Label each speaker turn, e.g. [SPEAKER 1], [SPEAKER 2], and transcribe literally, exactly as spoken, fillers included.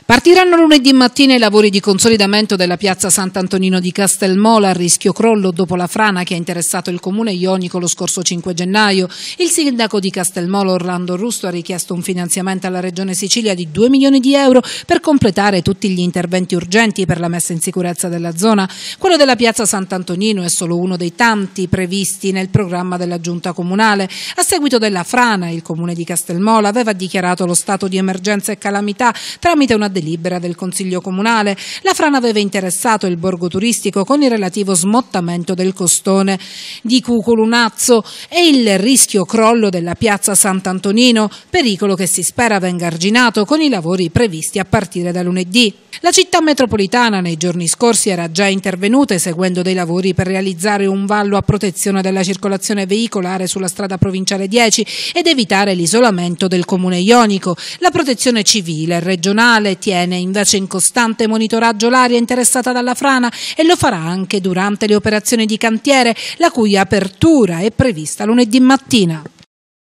[SPEAKER 1] Partiranno lunedì mattina i lavori di consolidamento della piazza Sant'Antonino di Castelmola, a rischio crollo dopo la frana che ha interessato il comune ionico lo scorso cinque gennaio. Il sindaco di Castelmola, Orlando Rusto, ha richiesto un finanziamento alla Regione Sicilia di due milioni di euro per completare tutti gli interventi urgenti per la messa in sicurezza della zona. Quello della piazza Sant'Antonino è solo uno dei tanti previsti nel programma della giunta comunale. A seguito della frana, il comune di Castelmola aveva dichiarato lo stato di emergenza e calamità tramite una delibera del Consiglio Comunale. La frana aveva interessato il borgo turistico con il relativo smottamento del costone di Cuculunazzo e il rischio crollo della piazza Sant'Antonino, pericolo che si spera venga arginato con i lavori previsti a partire da lunedì. La città metropolitana nei giorni scorsi era già intervenuta eseguendo dei lavori per realizzare un vallo a protezione della circolazione veicolare sulla strada provinciale dieci ed evitare l'isolamento del comune ionico. La protezione civile regionale tiene invece in costante monitoraggio l'area interessata dalla frana e lo farà anche durante le operazioni di cantiere, la cui apertura è prevista lunedì mattina.